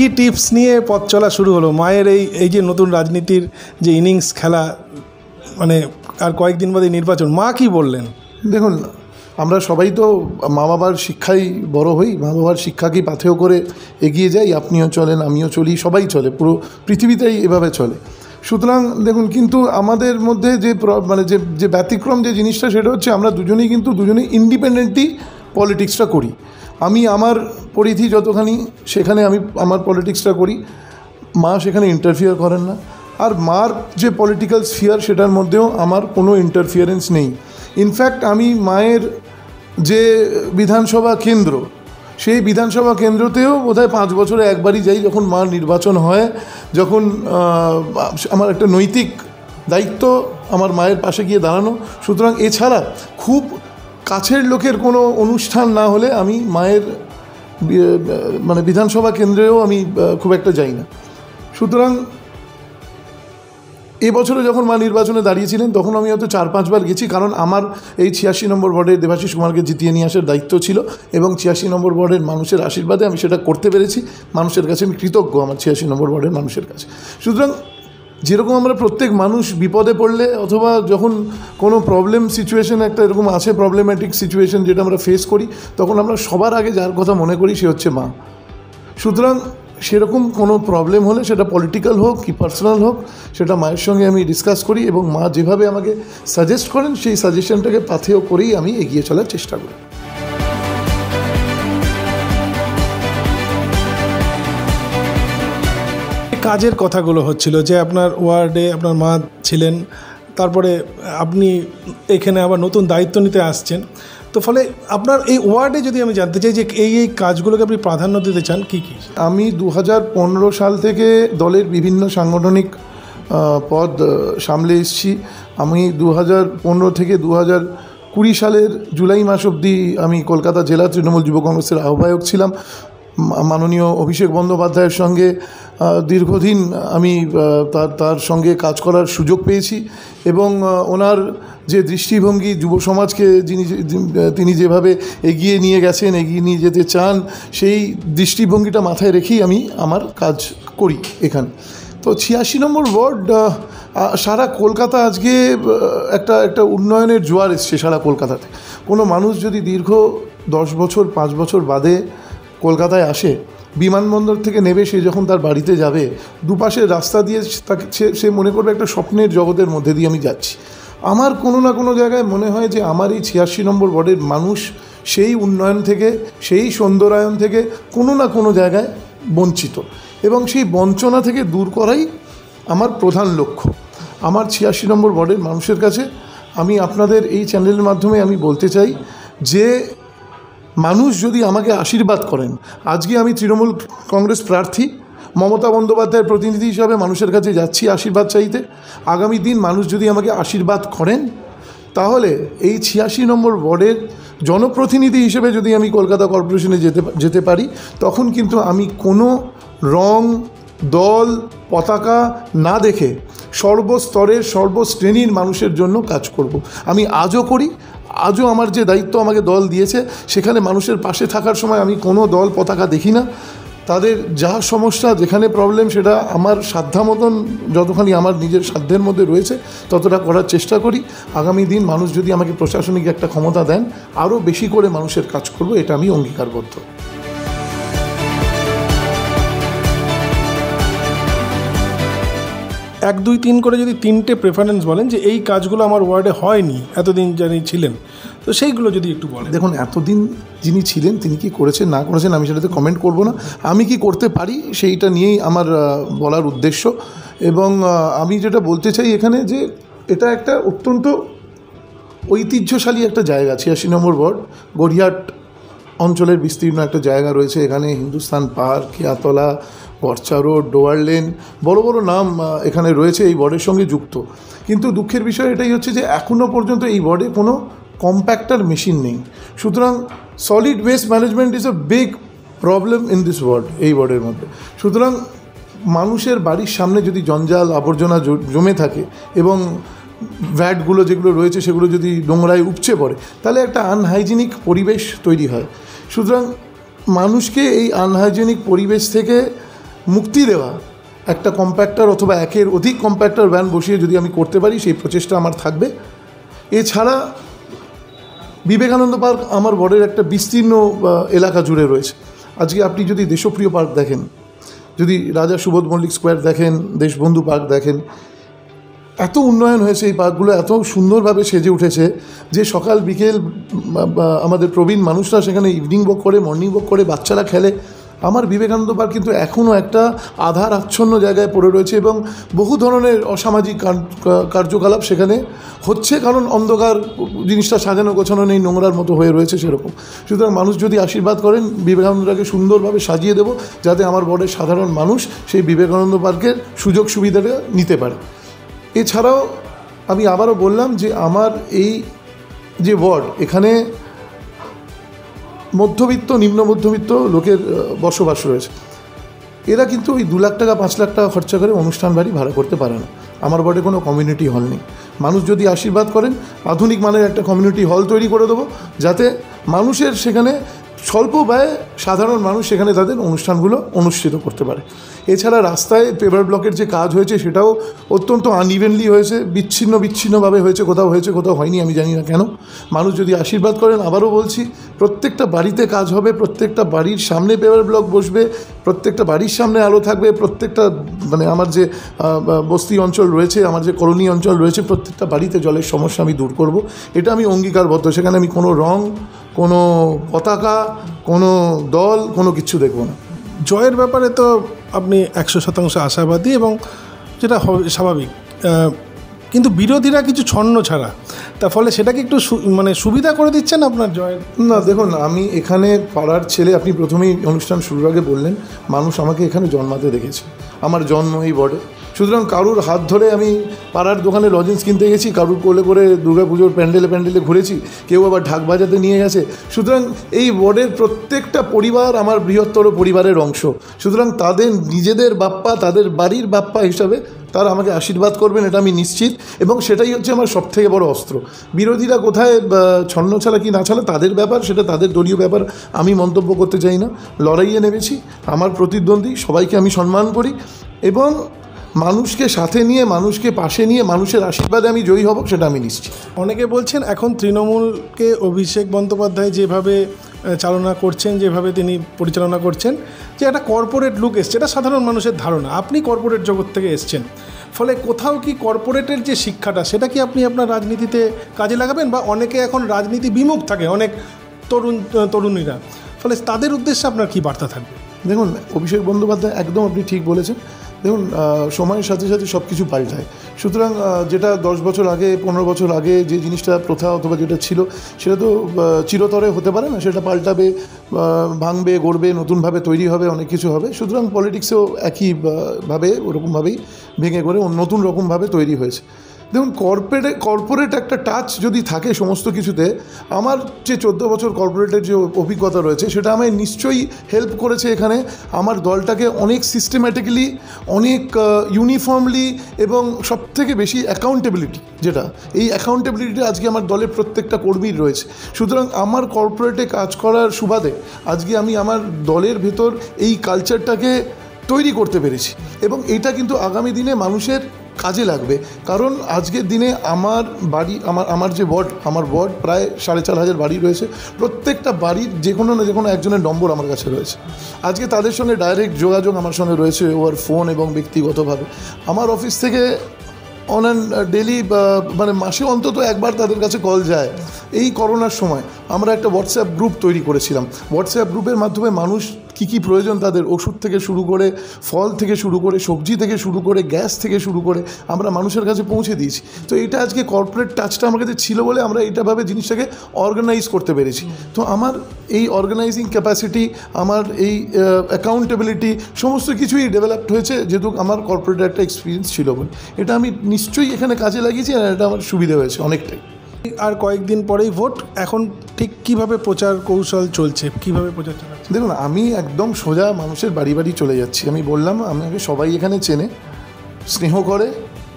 কি টিপস নিয়ে পথ চলা শুরু হলো মায়ের এই যে নতুন রাজনীতির যে ইনিংস খেলা, মানে আর কয়েকদিন বাদে নির্বাচন, মা কি বললেন? দেখুন, আমরা সবাই তো মা বাবার শিক্ষায় বড় হই, মা বাবার শিক্ষাকেই পাথেয় করে এগিয়ে যাই। আপনিও চলেন, আমিও চলি, সবাই চলে, পুরো পৃথিবীতেই এভাবে চলে। সুতরাং দেখুন, কিন্তু আমাদের মধ্যে যে মানে যে ব্যতিক্রম যে জিনিসটা, সেটা হচ্ছে আমরা দুজনেই ইন্ডিপেন্ডেন্টলি পলিটিক্সটা করি। আমি আমার পরিধি যতখানি সেখানে আমি আমার পলিটিক্সটা করি, মা সেখানে ইন্টারফিয়ার করেন না। আর মার যে পলিটিক্যাল স্ফিয়ার, সেটার মধ্যেও আমার কোনো ইন্টারফিয়ারেন্স নেই। ইনফ্যাক্ট আমি মায়ের যে বিধানসভা কেন্দ্র, সেই বিধানসভা কেন্দ্রতেও বোধহয় 5 বছরে একবারই যাই, যখন মার নির্বাচন হয়, যখন আমার একটা নৈতিক দায়িত্ব আমার মায়ের পাশে গিয়ে দাঁড়ানো। সুতরাং এছাড়া খুব কাছের লোকের কোনো অনুষ্ঠান না হলে আমি মায়ের মানে বিধানসভা কেন্দ্রেও আমি খুব একটা যাই না। সুতরাং এবছরে যখন মা নির্বাচনে দাঁড়িয়েছিলেন, তখন আমি হয়তো 4-5 বার গেছি, কারণ আমার এই 86 নম্বর ওয়ার্ডের দেবাশিস কুমারকে জিতিয়ে নিয়ে আসার দায়িত্ব ছিল, এবং 86 নম্বর ওয়ার্ডের মানুষের আশীর্বাদে আমি সেটা করতে পেরেছি। মানুষের কাছে আমি কৃতজ্ঞ, আমার 86 নম্বর ওয়ার্ডের মানুষের কাছে। সুতরাং যেরকম আমরা প্রত্যেক মানুষ বিপদে পড়লে, অথবা যখন কোনো প্রবলেম সিচুয়েশন একটা এরকম আছে, প্রবলেম্যাটিক সিচুয়েশন যেটা আমরা ফেস করি, তখন আমরা সবার আগে যার কথা মনে করি সে হচ্ছে মা। সুতরাং সেরকম কোনো প্রবলেম হলে, সেটা পলিটিক্যাল হোক কি পার্সোনাল হোক, সেটা মায়ের সঙ্গে আমি ডিসকাস করি, এবং মা যেভাবে আমাকে সাজেস্ট করেন, সেই সাজেশনটাকে পাথেয় করেই আমি এগিয়ে চলার চেষ্টা করি। কাজের কথাগুলো হচ্ছিল যে আপনার ওয়ার্ডে আপনার মা ছিলেন, তারপরে আপনি এখানে আবার নতুন দায়িত্ব নিতে আসছেন, তো ফলে আপনার এই ওয়ার্ডে যদি আমি জানতে চাই যে এই কাজগুলোকে আপনি প্রাধান্য দিতে চান কী কী? আমি 2015 সাল থেকে দলের বিভিন্ন সাংগঠনিক পদ সামলে এসেছি। আমি 2015 থেকে 2020 সালের জুলাই মাস অবধি আমি কলকাতা জেলা তৃণমূল যুব কংগ্রেসের আহ্বায়ক ছিলাম। মাননীয় অভিষেক বন্দ্যোপাধ্যায়ের সঙ্গে দীর্ঘদিন আমি তার সঙ্গে কাজ করার সুযোগ পেয়েছি, এবং ওনার যে দৃষ্টিভঙ্গি, যুব সমাজকে তিনি যেভাবে এগিয়ে নিয়ে গেছেন, এগিয়ে নিয়ে যেতে চান, সেই দৃষ্টিভঙ্গিটা মাথায় রেখেই আমি আমার কাজ করি এখানে। তো 86 নম্বর ওয়ার্ড, সারা কলকাতা আজকে একটা উন্নয়নের জোয়ার এসছে সারা কলকাতাতে। কোনো মানুষ যদি দীর্ঘ 10 বছর 5 বছর বাদে কলকাতায় আসে, বিমানবন্দর থেকে নেবে সে যখন তার বাড়িতে যাবে, দুপাশের রাস্তা দিয়ে তাকে সে মনে করবে একটা স্বপ্নের জগতের মধ্যে দিয়ে আমি যাচ্ছি। আমার কোনো না কোনো জায়গায় মনে হয় যে আমার এই 86 নম্বর ওয়ার্ডের মানুষ সেই উন্নয়ন থেকে, সেই সৌন্দর্যায়ন থেকে কোনো না কোনো জায়গায় বঞ্চিত, এবং সেই বঞ্চনা থেকে দূর করাই আমার প্রধান লক্ষ্য। আমার 86 নম্বর ওয়ার্ডের মানুষের কাছে আমি আপনাদের এই চ্যানেলের মাধ্যমে আমি বলতে চাই যে মানুষ যদি আমাকে আশীর্বাদ করেন, আজকে আমি তৃণমূল কংগ্রেস প্রার্থী, মমতা বন্দ্যোপাধ্যায়ের প্রতিনিধি হিসাবে মানুষের কাছে যাচ্ছি আশীর্বাদ চাইতে। আগামী দিন মানুষ যদি আমাকে আশীর্বাদ করেন, তাহলে এই 86 নম্বর ওয়ার্ডের জনপ্রতিনিধি হিসেবে যদি আমি কলকাতা কর্পোরেশনে যেতে পারি, তখন কিন্তু আমি কোনো রং, দল, পতাকা না দেখে সর্বস্তরের সর্বশ্রেণীর মানুষের জন্য কাজ করব। আমি আজও করি, আজও আমার যে দায়িত্ব আমাকে দল দিয়েছে, সেখানে মানুষের পাশে থাকার সময় আমি কোনো দল পতাকা দেখি না। তাদের যা সমস্যা, যেখানে প্রবলেম, সেটা আমার সাধ্যামতন, যতখানি আমার নিজের সাধ্যের মধ্যে রয়েছে ততটা করার চেষ্টা করি। আগামী দিন মানুষ যদি আমাকে প্রশাসনিক একটা ক্ষমতা দেন, আরও বেশি করে মানুষের কাজ করব, এটা আমি অঙ্গীকারবদ্ধ। 1, 2, 3 করে যদি 3টে প্রেফারেন্স বলেন যে এই কাজগুলো আমার ওয়ার্ডে হয়নি এতদিন যিনি ছিলেন, তো সেইগুলো যদি একটু বলেন। দেখুন, এতদিন যিনি ছিলেন তিনি কি করেছেন না করেছেন আমি সেটাতে কমেন্ট করব না। আমি কি করতে পারি সেইটা নিয়েই আমার বলার উদ্দেশ্য। এবং আমি যেটা বলতে চাই এখানে, যে এটা একটা অত্যন্ত ঐতিহ্যশালী একটা জায়গা। 86 নম্বর ওয়ার্ড গড়িয়াহাট অঞ্চলের বিস্তীর্ণ একটা জায়গা রয়েছে। এখানে Hindustan park, Keyatala, Gorcha road, Dover lane, বড় বড় নাম এখানে রয়েছে, এই ওয়ার্ডের সঙ্গে যুক্ত। কিন্তু দুঃখের বিষয় এটাই হচ্ছে যে এখনও পর্যন্ত এই ওয়ার্ডে কোনো কম্প্যাক্টার মেশিন নেই। সুতরাং solid waste management is a big problem in this ward, এই ওয়ার্ডের মধ্যে। সুতরাং মানুষের বাড়ির সামনে যদি জঞ্জাল আবর্জনা জমে থাকে, এবং ভ্যাটগুলো যেগুলো রয়েছে সেগুলো যদি নোংরায় উপচে পড়ে, তাহলে একটা আনহাইজিনিক পরিবেশ তৈরি হয়। সুতরাং মানুষকে এই আনহাইজেনিক পরিবেশ থেকে মুক্তি দেওয়া একটা কম্প্যাক্টার অথবা একের অধিক কম্প্যাক্টার ভ্যান বসিয়ে যদি আমি করতে পারি, সেই প্রচেষ্টা আমার থাকবে। এছাড়া বিবেকানন্দ পার্ক আমার ওয়ার্ডের একটা বিস্তীর্ণ এলাকা জুড়ে রয়েছে। আজকে আপনি যদি দেশপ্রিয় পার্ক দেখেন, যদি রাজা সুবোধ মল্লিক স্কোয়ার দেখেন, দেশবন্ধু পার্ক দেখেন, এত উন্নয়ন হয়েছে, এই পার্কগুলো এত সুন্দরভাবে সেজে উঠেছে যে সকাল বিকেল আমাদের প্রবীণ মানুষরা সেখানে ইভিনিং ওয়াক করে, মর্নিং ওয়াক করে, বাচ্চারা খেলে। আমার বিবেকানন্দ পার্ক কিন্তু এখনও একটা আধার আচ্ছন্ন জায়গায় পড়ে রয়েছে এবং বহু ধরনের অসামাজিক কার্যকলাপ সেখানে হচ্ছে, কারণ অন্ধকার, জিনিসটা সাজানো গোছানো নেই, নোংরার মতো হয়ে রয়েছে সেরকম। সুতরাং মানুষ যদি আশীর্বাদ করেন, বিবেকানন্দটাকে সুন্দরভাবে সাজিয়ে দেবো যাতে আমার ওয়ার্ডের সাধারণ মানুষ সেই বিবেকানন্দ পার্কের সুযোগ সুবিধাটা নিতে পারে। এছাড়াও আমি আবারও বললাম যে আমার এই যে ওয়ার্ড, এখানে মধ্যবিত্ত, নিম্ন মধ্যবিত্ত লোকের বসবাস রয়েছে। এরা কিন্তু ওই 2 লাখ টাকা 5 লাখ টাকা খরচা করে অনুষ্ঠান বাড়ি ভাড়া করতে পারে না। আমার ওয়ার্ডে কোনো কমিউনিটি হল নেই। মানুষ যদি আশীর্বাদ করেন, আধুনিক মানের একটা কমিউনিটি হল তৈরি করে দেবো যাতে মানুষের সেখানে স্বল্প ব্যয়ে সাধারণ মানুষ সেখানে তাদের অনুষ্ঠানগুলো অনুষ্ঠিত করতে পারে। এছাড়া রাস্তায় পেভার ব্লকের যে কাজ হয়েছে সেটাও অত্যন্ত আনইভেনলি হয়েছে, বিচ্ছিন্নভাবে হয়েছে, কোথাও হয়েছে কোথাও হয়নি, আমি জানি না কেন। মানুষ যদি আশীর্বাদ করেন, আবারও বলছি, প্রত্যেকটা বাড়িতে কাজ হবে, প্রত্যেকটা বাড়ির সামনে পেভার ব্লক বসবে, প্রত্যেকটা বাড়ির সামনে আলো থাকবে, প্রত্যেকটা আমার যে বস্তি অঞ্চল রয়েছে, আমার যে কলোনি অঞ্চল রয়েছে, প্রত্যেকটা বাড়িতে জলের সমস্যা আমি দূর করব। এটা আমি অঙ্গীকারবদ্ধ। সেখানে আমি কোনো রং, কোনো পতাকা, কোনো দল, কোনো কিছু দেখব না। জয়ের ব্যাপারে তো আপনি 100% আশাবাদী এবং যেটা স্বাভাবিক, কিন্তু বিরোধীরা কিছু ছন্ন ছাড়া, তার ফলে সেটাকে একটু সুবিধা করে দিচ্ছেন আপনার জয়ের? না, দেখুন, আমি এখানে পাড়ার ছেলে, আপনি প্রথমেই অনুষ্ঠান শুরুর আগে বললেন মানুষ আমাকে এখানে জন্মাতে দেখেছে, আমার জন্ম এই ওয়ার্ডে। সুতরাং কারুর হাত ধরে আমি পাড়ার দোকানে লজেন্স কিনতে গেছি, কারুর কোলে করে দুর্গাপুজোর প্যান্ডেলে ঘুরেছি, কেউ আবার ঢাক বাজাতে নিয়ে গেছে। সুতরাং এই ওয়ার্ডের প্রত্যেকটা পরিবার আমার বৃহত্তর পরিবারের অংশ। সুতরাং তাদের নিজেদের বাপ্পা, তাদের বাড়ির বাপ্পা হিসাবে তারা আমাকে আশীর্বাদ করবেন, এটা আমি নিশ্চিত। এবং সেটাই হচ্ছে আমার সবথেকে বড় অস্ত্র। বিরোধীরা কোথায় ছন্ন ছাড়া কি না ছাড়া তাদের ব্যাপার, সেটা তাদের দলীয় ব্যাপার, আমি মন্তব্য করতে চাই না। লড়াইয়ে নেমেছি, আমার প্রতিদ্বন্দ্বী সবাইকে আমি সম্মান করি এবং মানুষকে সাথে নিয়ে, মানুষকে পাশে নিয়ে, মানুষের আশীর্বাদে আমি জয়ী হব, সেটা আমি নিশ্চিত। অনেকে বলছেন এখন তৃণমূলকে অভিষেক বন্দ্যোপাধ্যায় যেভাবে চালনা করছেন, যেভাবে তিনি পরিচালনা করছেন, যে একটা কর্পোরেট লুক এসছে, এটা সাধারণ মানুষের ধারণা। আপনি কর্পোরেট জগৎ থেকে এসছেন, ফলে কোথাও কি কর্পোরেটের যে শিক্ষাটা, সেটা কি আপনি আপনার রাজনীতিতে কাজে লাগাবেন? বা অনেকে এখন রাজনীতি বিমুখ থাকে, অনেক তরুণীরা, ফলে তাদের উদ্দেশ্যে আপনার কি বার্তা থাকবে? দেখুন, অভিষেক বন্দ্যোপাধ্যায় একদম আপনি ঠিক বলেছেন। দেখুন, সময়ের সাথে সাথে সব কিছু পাল্টায়। সুতরাং যেটা 10 বছর আগে, 15 বছর আগে যে জিনিসটা প্রথা অথবা যেটা ছিল, সেটা তো চিরতরে হতে পারে না, সেটা পাল্টাবে, ভাঙবে, গড়বে, নতুনভাবে তৈরি হবে, অনেক কিছু হবে। সুতরাং পলিটিক্সেও একইভাবে ওরকমভাবেই ভেঙে করে নতুন রকমভাবে তৈরি হয়েছে। দেখুন, কর্পোরেট একটা টাচ যদি থাকে সমস্ত কিছুতে, আমার যে 14 বছর কর্পোরেটের যে অভিজ্ঞতা রয়েছে, সেটা আমায় নিশ্চয়ই হেল্প করেছে এখানে আমার দলটাকে অনেক সিস্টেম্যাটিক্যালি, অনেক ইউনিফর্মলি এবং সবথেকে বেশি অ্যাকাউন্টেবিলিটি, যেটা এই অ্যাকাউন্টেবিলিটি আজকে আমার দলের প্রত্যেকটা কর্মীর রয়েছে। সুতরাং আমার কর্পোরেটে কাজ করার সুবাদে আজকে আমি আমার দলের ভেতর এই কালচারটাকে তৈরি করতে পেরেছি এবং এটা কিন্তু আগামী দিনে মানুষের কাজে লাগবে। কারণ আজকের দিনে আমার বাড়ি, আমার যে ওয়ার্ড, আমার ওয়ার্ড প্রায় 4,500 বাড়ি রয়েছে। প্রত্যেকটা বাড়ির যে কোনো না যে কোনো একজনের নম্বর আমার কাছে রয়েছে। আজকে তাদের সঙ্গে ডাইরেক্ট যোগাযোগ আমার সঙ্গে রয়েছে ওভার ফোন এবং ব্যক্তিগতভাবে। আমার অফিস থেকে অন অ্যান্ড ডেলি, মাসে অন্তত একবার তাদের কাছে কল যায়। এই করোনার সময় আমরা একটা হোয়াটসঅ্যাপ গ্রুপ তৈরি করেছিলাম। হোয়াটসঅ্যাপ গ্রুপের মাধ্যমে মানুষ কী প্রয়োজন তাদের, ওষুধ থেকে শুরু করে, ফল থেকে শুরু করে, সবজি থেকে শুরু করে, গ্যাস থেকে শুরু করে আমরা মানুষের কাছে পৌঁছে দিয়েছি। তো এটা আজকে কর্পোরেট টাচটা আমার কাছে ছিল বলে আমরা এইটাভাবে জিনিসটাকে অর্গানাইজ করতে পেরেছি। তো আমার এই অর্গানাইজিং ক্যাপাসিটি, আমার এই অ্যাকাউন্টেবিলিটি সমস্ত কিছুই ডেভেলপড হয়েছে যেহেতু আমার কর্পোরেটের একটা এক্সপিরিয়েন্স ছিল বলে। এটা আমি নিশ্চয়ই এখানে কাজে লাগিয়েছি আর এটা আমার সুবিধা হয়েছে অনেকটাই। আর কয়েকদিন পরেই ভোট, এখন ঠিক কীভাবে প্রচার কৌশল চলছে, কীভাবে প্রচার চালাচ্ছে? দেখুন, আমি একদম সোজা মানুষের বাড়ি বাড়ি চলে যাচ্ছি। আমি বললাম আমাকে সবাই এখানে চেনে, স্নেহ করে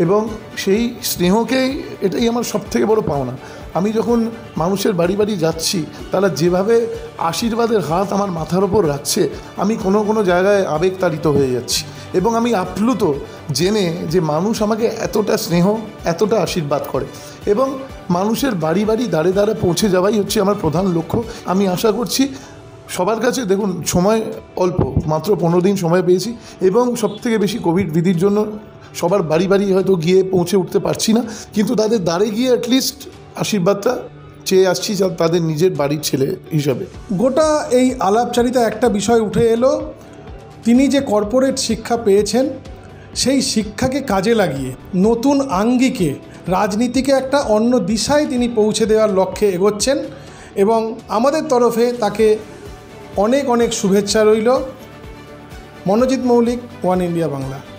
এবং সেই স্নেহকেই, এটাই আমার সবথেকে বড় পাওনা। আমি যখন মানুষের বাড়ি বাড়ি যাচ্ছি, তারা যেভাবে আশীর্বাদের হাত আমার মাথার ওপর রাখছে, আমি কোনো কোনো জায়গায় আবেগতাড়িত হয়ে যাচ্ছি এবং আমি আপ্লুত জেনে যে মানুষ আমাকে এতটা স্নেহ, এতটা আশীর্বাদ করে। এবং মানুষের বাড়ি বাড়ি দাঁড়ে দাঁড়ে পৌঁছে যাওয়াই হচ্ছে আমার প্রধান লক্ষ্য। আমি আশা করছি সবার কাছে, দেখুন সময় অল্প, মাত্র 15 দিন সময় পেয়েছি এবং সবথেকে বেশি কোভিড বিধির জন্য সবার বাড়ি বাড়ি হয়তো গিয়ে পৌঁছে উঠতে পারছি না, কিন্তু তাদের দ্বারে গিয়ে অ্যাটলিস্ট আশীর্বাদটা চেয়ে আসছি তাদের নিজের বাড়ির ছেলে হিসাবে। গোটা এই আলাপচারিতা একটা বিষয় উঠে এলো, তিনি যে কর্পোরেট শিক্ষা পেয়েছেন সেই শিক্ষাকে কাজে লাগিয়ে নতুন আঙ্গিকে রাজনীতিকে একটা অন্য দিশায় তিনি পৌঁছে দেওয়ার লক্ষ্যে এগোচ্ছেন এবং আমাদের তরফে তাকে অনেক অনেক শুভেচ্ছা রইল। মনোজিৎ মৌলিক, ওয়ান ইন্ডিয়া বাংলা।